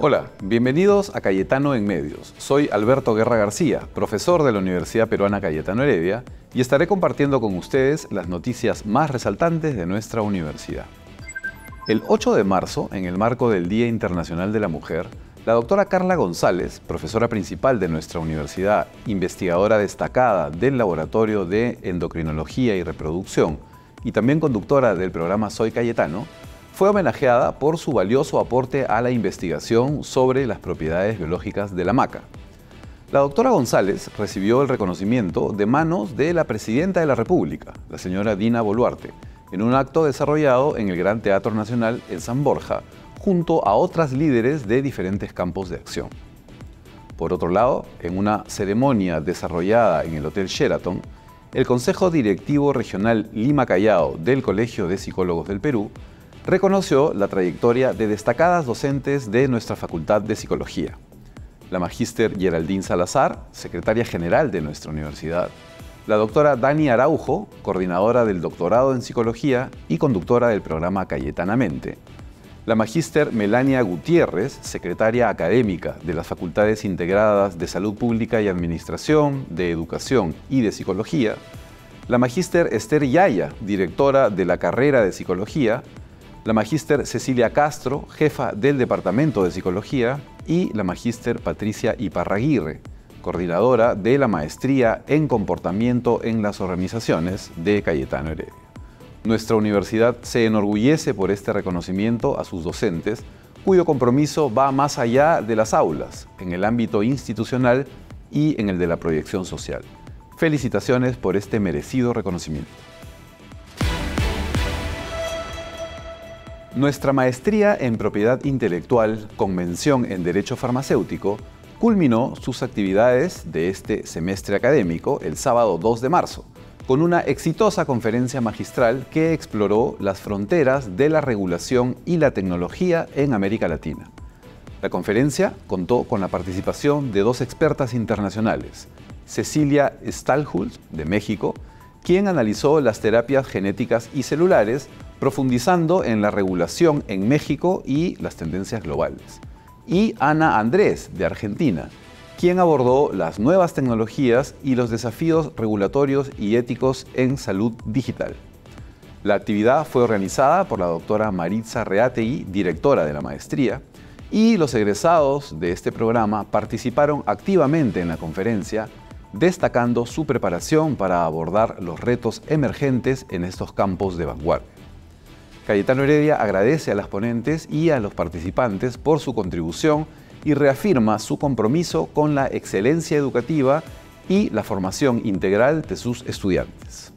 Hola, bienvenidos a Cayetano en Medios. Soy Alberto Guerra García, profesor de la Universidad Peruana Cayetano Heredia, y estaré compartiendo con ustedes las noticias más resaltantes de nuestra universidad. El 8 de marzo, en el marco del Día Internacional de la Mujer, la doctora Carla González, profesora principal de nuestra universidad, investigadora destacada del Laboratorio de Endocrinología y Reproducción y también conductora del programa Soy Cayetano, fue homenajeada por su valioso aporte a la investigación sobre las propiedades biológicas de la maca. La doctora González recibió el reconocimiento de manos de la Presidenta de la República, la señora Dina Boluarte, en un acto desarrollado en el Gran Teatro Nacional en San Borja, junto a otras líderes de diferentes campos de acción. Por otro lado, en una ceremonia desarrollada en el Hotel Sheraton, el Consejo Directivo Regional Lima Callao del Colegio de Psicólogos del Perú reconoció la trayectoria de destacadas docentes de nuestra Facultad de Psicología. La magíster Geraldine Salazar, secretaria general de nuestra universidad, la doctora Dani Araujo, coordinadora del doctorado en Psicología y conductora del programa Cayetanamente, la magíster Melania Gutiérrez, secretaria académica de las Facultades Integradas de Salud Pública y Administración, de Educación y de Psicología, la magíster Esther Yaya, directora de la carrera de Psicología, la magíster Cecilia Castro, jefa del Departamento de Psicología, y la magíster Patricia Iparraguirre, coordinadora de la Maestría en Comportamiento en las Organizaciones de Cayetano Heredia. Nuestra universidad se enorgullece por este reconocimiento a sus docentes, cuyo compromiso va más allá de las aulas, en el ámbito institucional y en el de la proyección social. Felicitaciones por este merecido reconocimiento. Nuestra maestría en Propiedad Intelectual con mención en Derecho Farmacéutico culminó sus actividades de este semestre académico el sábado 2 de marzo, con una exitosa conferencia magistral que exploró las fronteras de la regulación y la tecnología en América Latina. La conferencia contó con la participación de dos expertas internacionales, Cecilia Stallhult, de México, quien analizó las terapias genéticas y celulares, profundizando en la regulación en México y las tendencias globales, y Ana Andrés, de Argentina, quien abordó las nuevas tecnologías y los desafíos regulatorios y éticos en salud digital. La actividad fue organizada por la doctora Maritza Reategui, directora de la maestría, y los egresados de este programa participaron activamente en la conferencia, destacando su preparación para abordar los retos emergentes en estos campos de vanguardia. Cayetano Heredia agradece a las ponentes y a los participantes por su contribución y reafirma su compromiso con la excelencia educativa y la formación integral de sus estudiantes.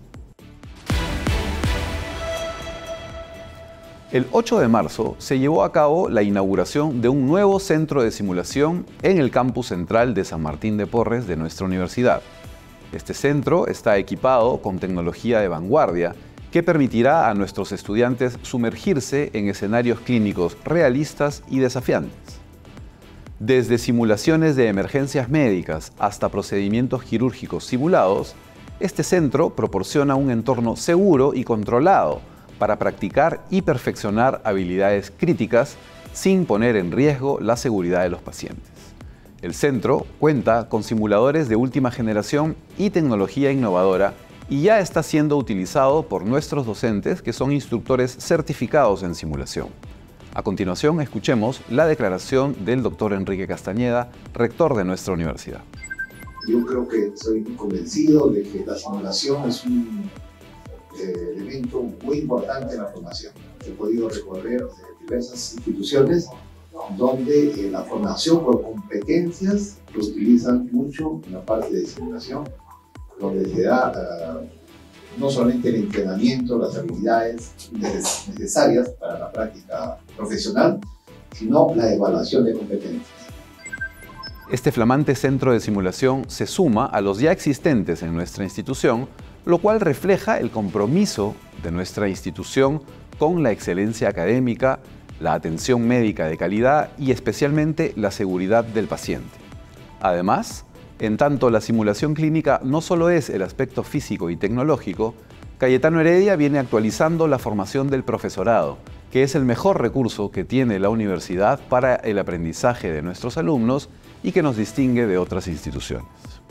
El 8 de marzo se llevó a cabo la inauguración de un nuevo centro de simulación en el campus central de San Martín de Porres de nuestra universidad. Este centro está equipado con tecnología de vanguardia que permitirá a nuestros estudiantes sumergirse en escenarios clínicos realistas y desafiantes. Desde simulaciones de emergencias médicas hasta procedimientos quirúrgicos simulados, este centro proporciona un entorno seguro y controlado para practicar y perfeccionar habilidades críticas sin poner en riesgo la seguridad de los pacientes. El centro cuenta con simuladores de última generación y tecnología innovadora y ya está siendo utilizado por nuestros docentes que son instructores certificados en simulación. A continuación, escuchemos la declaración del doctor Enrique Castañeda, rector de nuestra universidad. Yo creo que estoy convencido de que la simulación es un elemento muy importante en la formación. He podido recorrer diversas instituciones donde la formación por competencias lo utilizan mucho en la parte de simulación, donde se da no solamente el entrenamiento, las habilidades necesarias para la práctica profesional, sino la evaluación de competencias. Este flamante centro de simulación se suma a los ya existentes en nuestra institución, lo cual refleja el compromiso de nuestra institución con la excelencia académica, la atención médica de calidad y especialmente la seguridad del paciente. Además, en tanto la simulación clínica no solo es el aspecto físico y tecnológico, Cayetano Heredia viene actualizando la formación del profesorado, que es el mejor recurso que tiene la universidad para el aprendizaje de nuestros alumnos y que nos distingue de otras instituciones.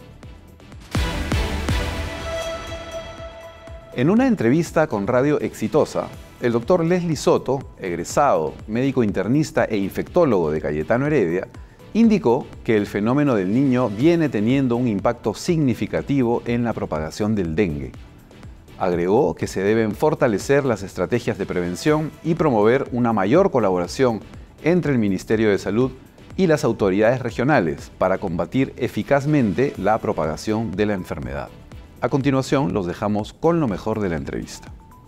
En una entrevista con Radio Exitosa, el doctor Leslie Soto, egresado, médico internista e infectólogo de Cayetano Heredia, indicó que el fenómeno del niño viene teniendo un impacto significativo en la propagación del dengue. Agregó que se deben fortalecer las estrategias de prevención y promover una mayor colaboración entre el Ministerio de Salud y las autoridades regionales para combatir eficazmente la propagación de la enfermedad. A continuación, los dejamos con lo mejor de la entrevista.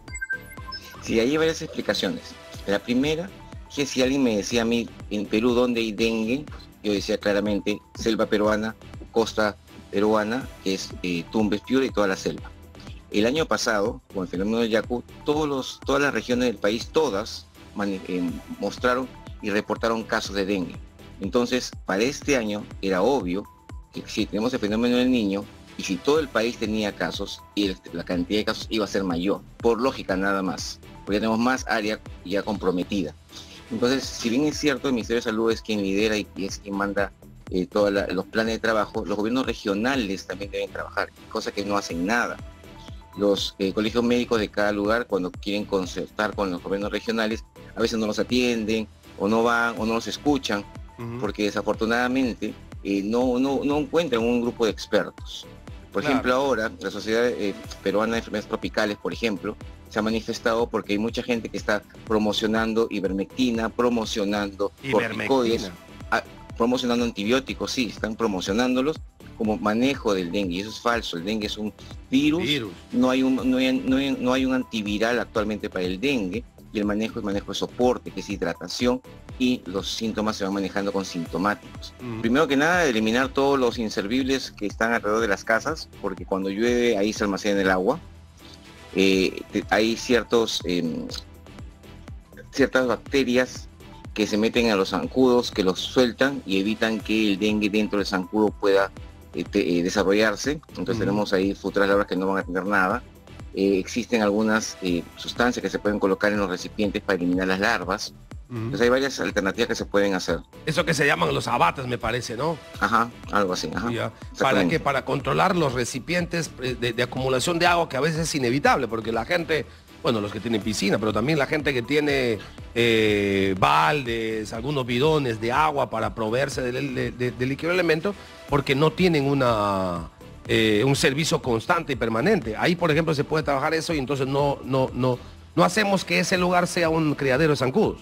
Sí, hay varias explicaciones. La primera, que si alguien me decía a mí, en Perú, ¿dónde hay dengue? Yo decía claramente, selva peruana, costa peruana, que es Tumbes, Piura y toda la selva. El año pasado, con el fenómeno del Yaku, todas las regiones del país, todas, mostraron y reportaron casos de dengue. Entonces, para este año era obvio que si tenemos el fenómeno del niño, y si todo el país tenía casos, la cantidad de casos iba a ser mayor, por lógica nada más, porque tenemos más área ya comprometida. Entonces, si bien es cierto, el Ministerio de Salud es quien lidera y es quien manda todos los planes de trabajo, los gobiernos regionales también deben trabajar, cosa que no hacen nada. Los colegios médicos de cada lugar, cuando quieren concertar con los gobiernos regionales, a veces no los atienden, o no van, o no los escuchan, porque desafortunadamente no encuentran un grupo de expertos. Por ejemplo, ahora, la Sociedad Peruana de Enfermedades Tropicales, por ejemplo, se ha manifestado porque hay mucha gente que está promocionando ivermectina, promocionando corticoides, promocionando antibióticos, sí, están promocionándolos como manejo del dengue, y eso es falso. El dengue es un virus. No hay un antiviral actualmente para el dengue, y el manejo es manejo de soporte, que es hidratación, y los síntomas se van manejando con sintomáticos. Primero que nada, eliminar todos los inservibles que están alrededor de las casas, porque cuando llueve ahí se almacena el agua. Hay ciertas bacterias que se meten a los zancudos, que los sueltan y evitan que el dengue dentro del zancudo pueda desarrollarse. Entonces tenemos ahí futuras larvas que no van a tener nada. Existen algunas sustancias que se pueden colocar en los recipientes para eliminar las larvas. Entonces hay varias alternativas que se pueden hacer. Eso que se llaman los abates, me parece, ¿no? Ajá, algo así. Ajá. ¿Para qué? Para controlar los recipientes de acumulación de agua, que a veces es inevitable, porque la gente, bueno, los que tienen piscina, pero también la gente que tiene baldes, algunos bidones de agua para proveerse del líquido elemento, porque no tienen un servicio constante y permanente. Ahí, por ejemplo, se puede trabajar eso, y entonces no hacemos que ese lugar sea un criadero de zancudos.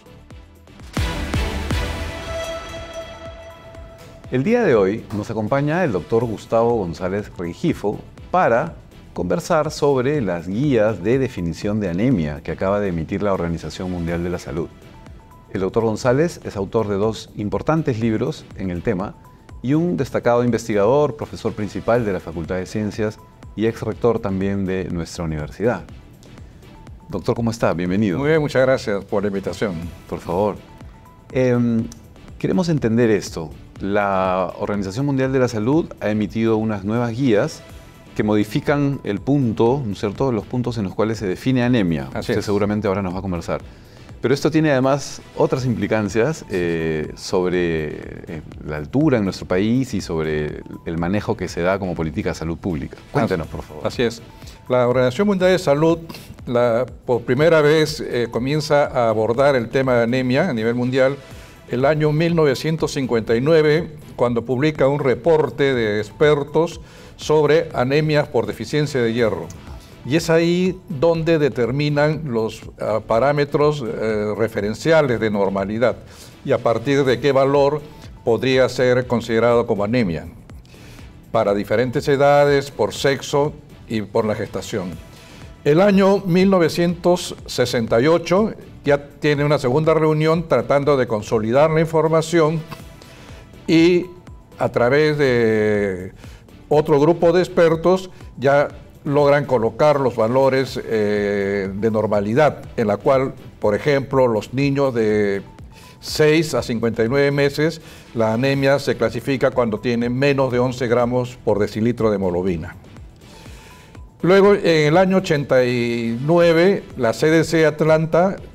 El día de hoy nos acompaña el doctor Gustavo González Rengifo para conversar sobre las guías de definición de anemia que acaba de emitir la Organización Mundial de la Salud. El doctor González es autor de 2 importantes libros en el tema y un destacado investigador, profesor principal de la Facultad de Ciencias y ex rector también de nuestra universidad. Doctor, ¿cómo está? Bienvenido. Muy bien, muchas gracias por la invitación. Por favor. Queremos entender esto. La Organización Mundial de la Salud ha emitido unas nuevas guías que modifican el punto, ¿no es cierto?, los puntos en los cuales se define anemia. Usted seguramente ahora nos va a conversar. Pero esto tiene además otras implicancias sobre la altura en nuestro país y sobre el manejo que se da como política de salud pública. Cuéntenos, por favor. Así es. La Organización Mundial de Salud, por primera vez, comienza a abordar el tema de anemia a nivel mundial el año 1959, cuando publica un reporte de expertos sobre anemias por deficiencia de hierro. Y es ahí donde determinan los parámetros referenciales de normalidad y a partir de qué valor podría ser considerado como anemia para diferentes edades, por sexo y por la gestación. El año 1968 ya tiene una segunda reunión tratando de consolidar la información y a través de otro grupo de expertos ya logran colocar los valores de normalidad, en la cual, por ejemplo, los niños de 6 a 59 meses, la anemia se clasifica cuando tienen menos de 11 gramos por decilitro de hemoglobina. Luego, en el año 89, la CDC Atlanta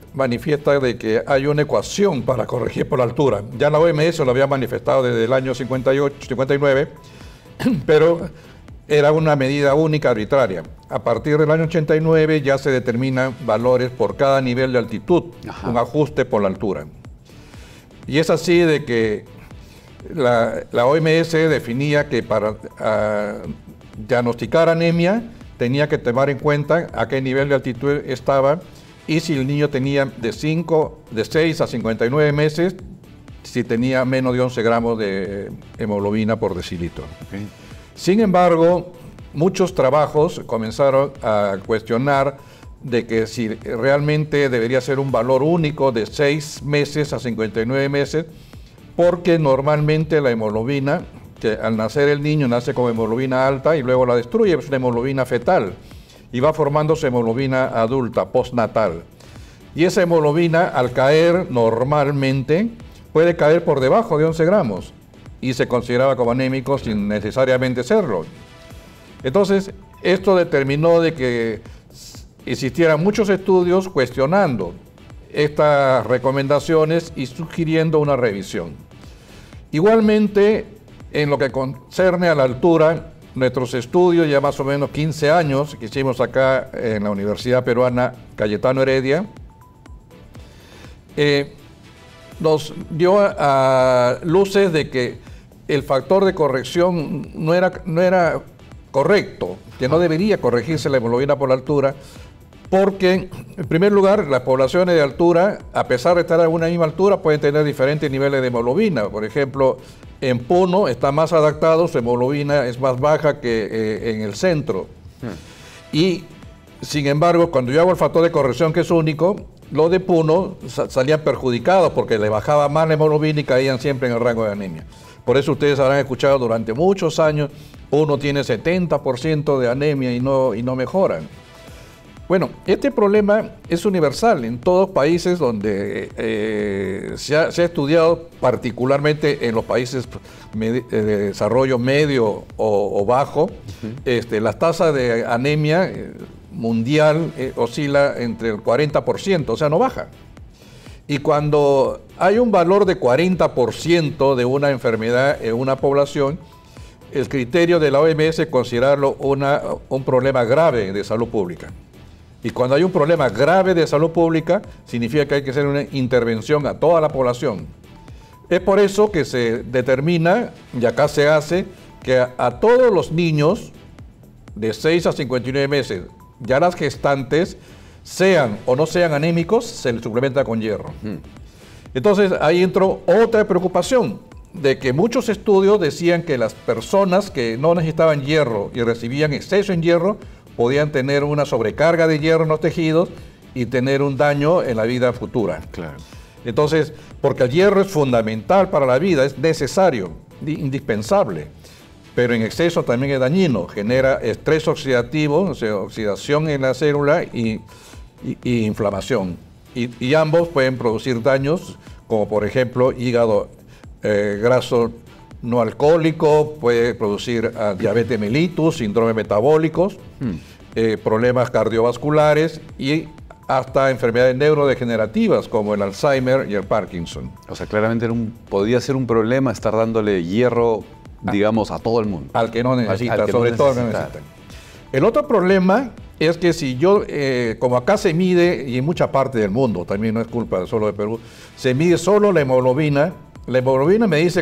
manifiesta de que hay una ecuación para corregir por la altura. Ya la OMS lo había manifestado desde el año 58, 59, pero era una medida única, arbitraria. A partir del año 89 ya se determinan valores por cada nivel de altitud, un ajuste por la altura. Y es así de que la OMS definía que para diagnosticar anemia tenía que tomar en cuenta a qué nivel de altitud estaba y si el niño tenía de 6 a 59 meses, si tenía menos de 11 gramos de hemoglobina por decilitro. Okay. Sin embargo, muchos trabajos comenzaron a cuestionar de que si realmente debería ser un valor único de 6 meses a 59 meses, porque normalmente la hemoglobina, que al nacer el niño nace con hemoglobina alta y luego la destruye, es una hemoglobina fetal y va formándose hemoglobina adulta, postnatal. Y esa hemoglobina al caer normalmente puede caer por debajo de 11 gramos y se consideraba como anémico sin necesariamente serlo. Entonces, esto determinó de que existieran muchos estudios cuestionando estas recomendaciones y sugiriendo una revisión. Igualmente, en lo que concerne a la altura, nuestros estudios, ya más o menos 15 años que hicimos acá en la Universidad Peruana Cayetano Heredia, nos dio a luces de que el factor de corrección no era correcto, que no debería corregirse la hemoglobina por la altura, porque, en primer lugar, las poblaciones de altura, a pesar de estar a una misma altura, pueden tener diferentes niveles de hemoglobina. Por ejemplo, en Puno está más adaptado, su hemoglobina es más baja que en el centro. Y, sin embargo, cuando yo hago el factor de corrección, que es único, los de Puno salían perjudicados porque les bajaba más la hemoglobina y caían siempre en el rango de anemia. Por eso ustedes habrán escuchado durante muchos años, Puno tiene 70% de anemia y no mejoran. Bueno, este problema es universal en todos países donde se ha estudiado, particularmente en los países de desarrollo medio o bajo. Las tasas de anemia mundial oscila entre el 40%, o sea, no baja. Y cuando hay un valor de 40% de una enfermedad en una población, el criterio de la OMS es considerarlo un problema grave de salud pública. Y cuando hay un problema grave de salud pública, significa que hay que hacer una intervención a toda la población. Es por eso que se determina, y acá se hace, que a todos los niños de 6 a 59 meses, ya las gestantes, sean o no sean anémicos, se les suplementa con hierro. Entonces ahí entró otra preocupación, de que muchos estudios decían que las personas que no necesitaban hierro y recibían exceso en hierro, podían tener una sobrecarga de hierro en los tejidos y tener un daño en la vida futura. Claro. Entonces, porque el hierro es fundamental para la vida, es necesario, indispensable, pero en exceso también es dañino, genera estrés oxidativo, o sea, oxidación en la célula y inflamación. Y ambos pueden producir daños, como por ejemplo hígado graso no alcohólico, puede producir diabetes mellitus, síndrome metabólicos, problemas cardiovasculares y hasta enfermedades neurodegenerativas como el Alzheimer y el Parkinson. O sea, claramente podría ser un problema estar dándole hierro, digamos, a todo el mundo. Al que no necesita, sobre todo al que no necesita. El otro problema es que si yo, como acá se mide, y en mucha parte del mundo, también no es culpa solo de Perú, se mide solo la hemoglobina. La hemoglobina me dice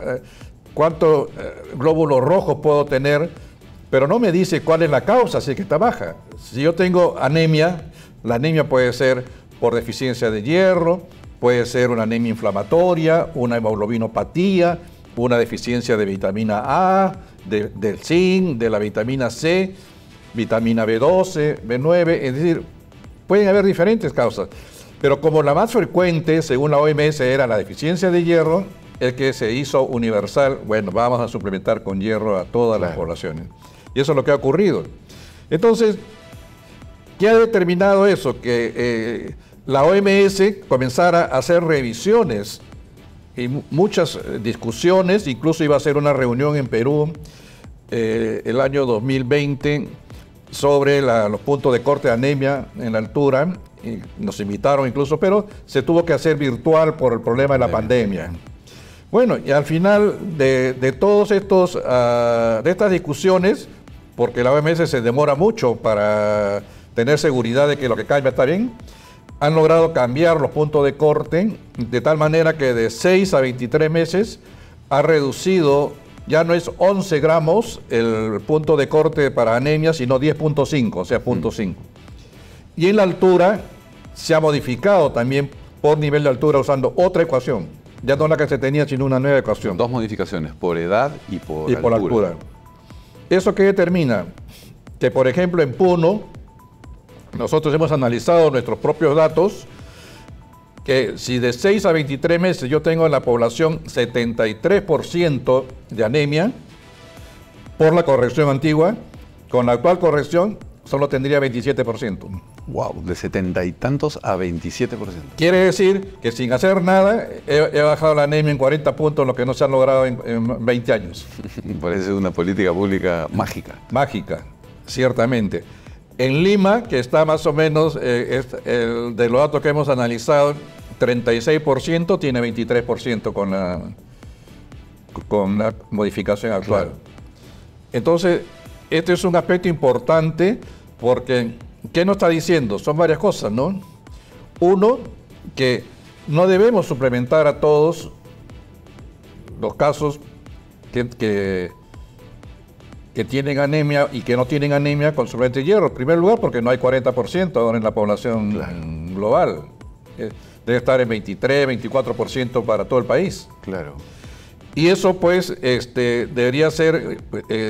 cuántos glóbulos rojos puedo tener, pero no me dice cuál es la causa, si es que está baja. Si yo tengo anemia, la anemia puede ser por deficiencia de hierro, puede ser una anemia inflamatoria, una hemoglobinopatía, una deficiencia de vitamina A, del zinc, de la vitamina C, vitamina B12, B9, es decir, pueden haber diferentes causas. Pero como la más frecuente, según la OMS, era la deficiencia de hierro, es que se hizo universal, bueno, vamos a suplementar con hierro a todas las poblaciones. Y eso es lo que ha ocurrido. Entonces, ¿qué ha determinado eso? Que la OMS comenzara a hacer revisiones y muchas discusiones, incluso iba a hacer una reunión en Perú el año 2020 sobre los puntos de corte de anemia en la altura, nos invitaron incluso, pero se tuvo que hacer virtual por el problema de la pandemia. Bueno, y al final de todos estos, de estas discusiones, porque la OMS se demora mucho para tener seguridad de que lo que cambia está bien, han logrado cambiar los puntos de corte de tal manera que de 6 a 23 meses ha reducido, ya no es 11 gramos el punto de corte para anemia, sino 10.5, o sea, 0.5. Y en la altura se ha modificado también por nivel de altura usando otra ecuación, ya no la que se tenía, sino una nueva ecuación. Dos modificaciones, por edad y por altura. ¿Eso qué determina? Que, por ejemplo, en Puno, nosotros hemos analizado nuestros propios datos, que si de 6 a 23 meses yo tengo en la población 73% de anemia por la corrección antigua, con la actual corrección solo tendría 27%. Wow, de 70 y tantos a 27%. Quiere decir que sin hacer nada he bajado la anemia en 40 puntos, lo que no se ha logrado en 20 años. Parece una política pública mágica. Mágica, ciertamente. En Lima, que está más o menos, de los datos que hemos analizado, 36% tiene 23% con la modificación actual. Claro. Entonces, este es un aspecto importante porque, ¿qué nos está diciendo? Son varias cosas, ¿no? Uno, que no debemos suplementar a todos los casos que tienen anemia y que no tienen anemia con suplemento de hierro. En primer lugar, porque no hay 40% ahora en la población global. Debe estar en 23, 24% para todo el país. Claro. Y eso, pues, debería ser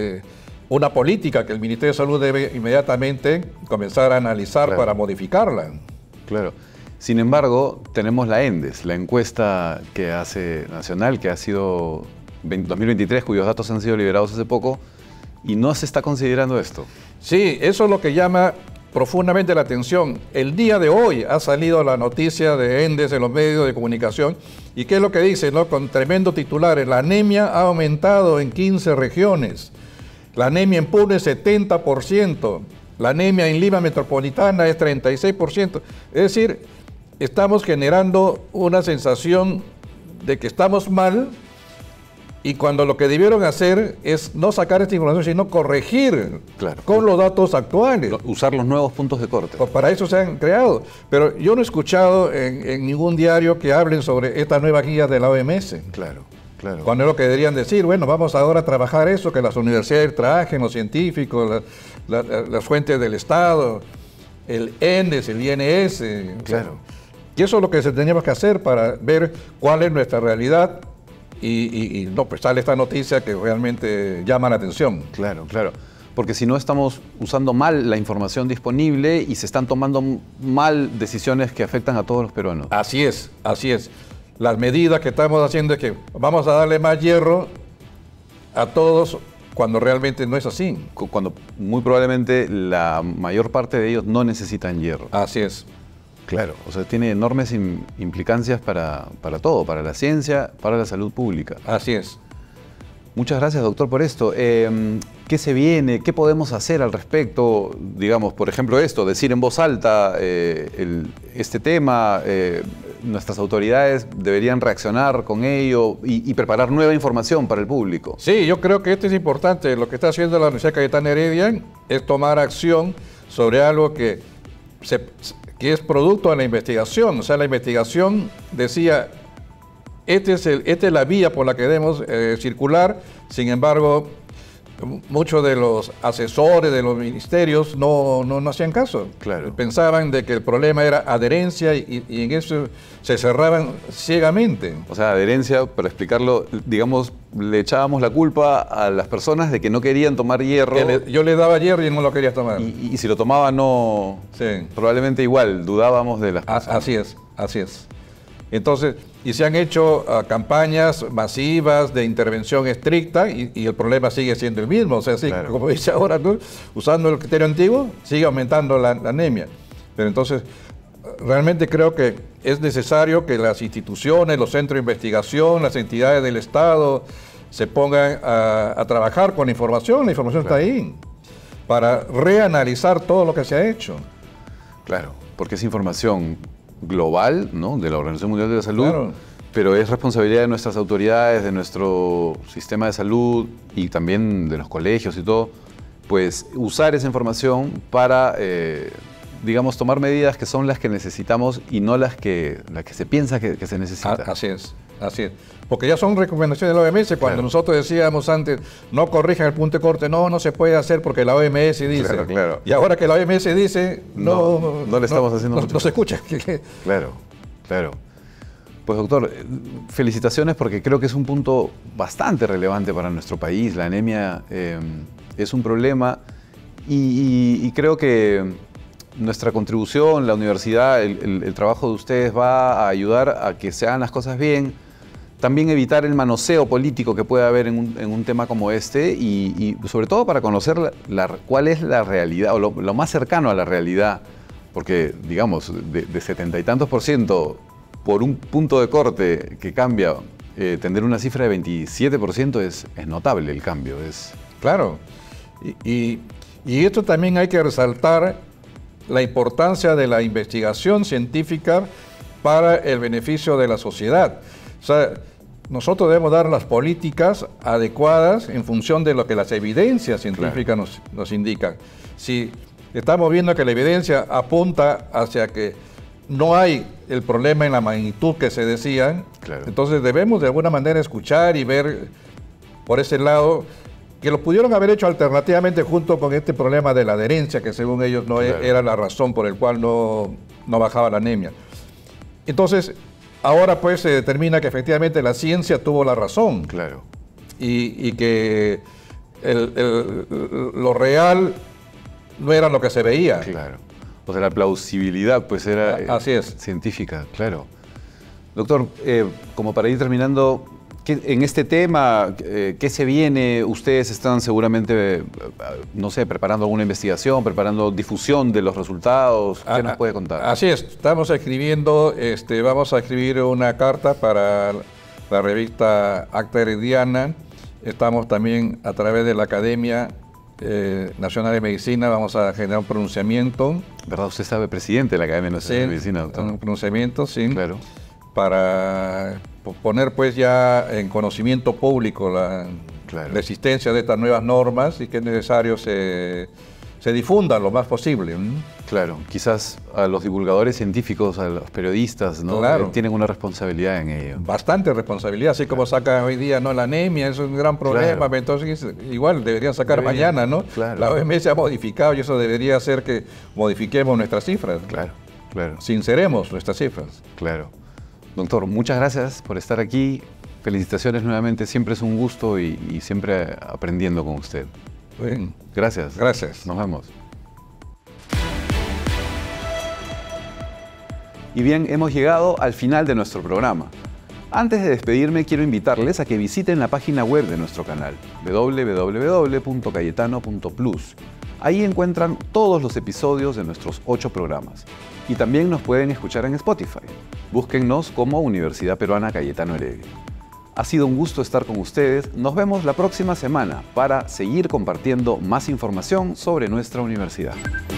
una política que el Ministerio de Salud debe inmediatamente comenzar a analizar para modificarla. Claro. Sin embargo, tenemos la ENDES, la encuesta que hace nacional, que ha sido 2023, cuyos datos han sido liberados hace poco, y no se está considerando esto. Sí, eso es lo que llama profundamente la atención. El día de hoy ha salido la noticia de ENDES en los medios de comunicación. ¿Y qué es lo que dice, no? Con tremendo titulares. La anemia ha aumentado en 15 regiones. La anemia en Puno es 70%. La anemia en Lima Metropolitana es 36%. Es decir, estamos generando una sensación de que estamos mal, y cuando lo que debieron hacer es no sacar esta información, sino corregir con los datos actuales. Usar los nuevos puntos de corte. Para eso se han creado. Pero yo no he escuchado en ningún diario que hablen sobre estas nuevas guías de la OMS. Claro, claro. Cuando es lo que deberían decir, bueno, vamos ahora a trabajar eso, que las universidades trabajen, los científicos, las fuentes del Estado, el ENDES, el INS. Claro. Y eso es lo que teníamos que hacer para ver cuál es nuestra realidad. Y no, pues sale esta noticia que realmente llama la atención. Claro, claro. Porque si no estamos usando mal la información disponible y se están tomando mal decisiones que afectan a todos los peruanos. Así es, así es. Las medidas que estamos haciendo es que vamos a darle más hierro a todos cuando realmente no es así. Cuando muy probablemente la mayor parte de ellos no necesitan hierro. Así es. Claro, o sea, tiene enormes implicancias para todo, para la ciencia, para la salud pública. Así es. Muchas gracias, doctor, por esto. ¿Qué se viene? ¿Qué podemos hacer al respecto? Digamos, por ejemplo, esto, decir en voz alta este tema, nuestras autoridades deberían reaccionar con ello y preparar nueva información para el público. Sí, yo creo que esto es importante. Lo que está haciendo la Universidad Cayetana Heredia es tomar acción sobre algo que es producto de la investigación. O sea, la investigación decía, esta es la vía por la que debemos circular. Sin embargo, muchos de los asesores de los ministerios no hacían caso. Claro. Pensaban de que el problema era adherencia y en eso se cerraban ciegamente. O sea, adherencia, para explicarlo, digamos, le echábamos la culpa a las personas de que no querían tomar hierro. Yo le daba hierro y no lo quería tomar. Y si lo tomaba no... Sí. Probablemente igual, dudábamos de las cosas. Así es, así es. Entonces, y se han hecho campañas masivas de intervención estricta y el problema sigue siendo el mismo. O sea, sí, claro, como dice ahora, ¿no? Usando el criterio antiguo, sigue aumentando la anemia. Pero entonces, realmente creo que es necesario que las instituciones, los centros de investigación, las entidades del Estado se pongan a trabajar con la información. La información claro, está ahí, para reanalizar todo lo que se ha hecho. Claro. porque es información global, ¿no?, de la Organización Mundial de la Salud, Claro. pero es responsabilidad de nuestras autoridades, de nuestro sistema de salud y también de los colegios y todo, pues usar esa información para, digamos, tomar medidas que son las que necesitamos y no las que se piensa que se necesita. Así es, así es. Porque ya son recomendaciones de la OMS. Cuando Claro. nosotros decíamos antes, no corrijan el punto de corte, no se puede hacer porque la OMS dice. Claro, claro. Y ahora que la OMS dice, No le estamos haciendo mucho no se caso. escucha. Claro, claro. Pues doctor, felicitaciones porque creo que es un punto bastante relevante para nuestro país. La anemia es un problema y creo que nuestra contribución, la universidad, el trabajo de ustedes va a ayudar a que se hagan las cosas bien. También evitar el manoseo político que puede haber en un tema como este y sobre todo para conocer cuál es la realidad o lo más cercano a la realidad. Porque, digamos, de 70 y tantos % por un punto de corte que cambia, tener una cifra de 27% es notable el cambio. Claro. Y esto también hay que resaltar la importancia de la investigación científica para el beneficio de la sociedad. O sea, nosotros debemos dar las políticas adecuadas en función de lo que las evidencias científicas nos indican. Si estamos viendo que la evidencia apunta hacia que no hay el problema en la magnitud que se decían, Claro. entonces debemos de alguna manera escuchar y ver por ese lado que lo pudieron haber hecho alternativamente junto con este problema de la adherencia, que según ellos no Claro. era la razón por el cual no bajaba la anemia. Entonces, ahora pues se determina que efectivamente la ciencia tuvo la razón Claro. y que lo real no era lo que se veía. Claro. O sea, la plausibilidad pues era Así es. científica, claro. Doctor, como para ir terminando, en este tema, ¿qué se viene? Ustedes están seguramente, no sé, preparando alguna investigación, preparando difusión de los resultados. ¿Qué nos puede contar? Así es, estamos escribiendo, vamos a escribir una carta para la revista Acta Herediana. Estamos también a través de la Academia Nacional de Medicina, vamos a generar un pronunciamiento. ¿Verdad? Usted sabe, presidente de la Academia Nacional de Medicina, doctor. Un pronunciamiento, sí. Claro. Para poner pues ya en conocimiento público la existencia de estas nuevas normas y que es necesario se difundan lo más posible. Claro, quizás a los divulgadores científicos, a los periodistas, ¿no? Claro. Tienen una responsabilidad en ello. Bastante responsabilidad, así como sacan hoy día la anemia, es un gran problema, Claro. entonces igual deberían sacar mañana, ¿no? Claro. La OMS ha modificado y eso debería hacer que modifiquemos nuestras cifras. Claro, claro. Sinceremos nuestras cifras. Claro. Doctor, muchas gracias por estar aquí. Felicitaciones nuevamente. Siempre es un gusto y siempre aprendiendo con usted. Bien. Gracias. Gracias. Nos vemos. Y bien, hemos llegado al final de nuestro programa. Antes de despedirme, quiero invitarles a que visiten la página web de nuestro canal, www.cayetano.plus. Ahí encuentran todos los episodios de nuestros 8 programas. Y también nos pueden escuchar en Spotify. Búsquennos como Universidad Peruana Cayetano Heredia. Ha sido un gusto estar con ustedes. Nos vemos la próxima semana para seguir compartiendo más información sobre nuestra universidad.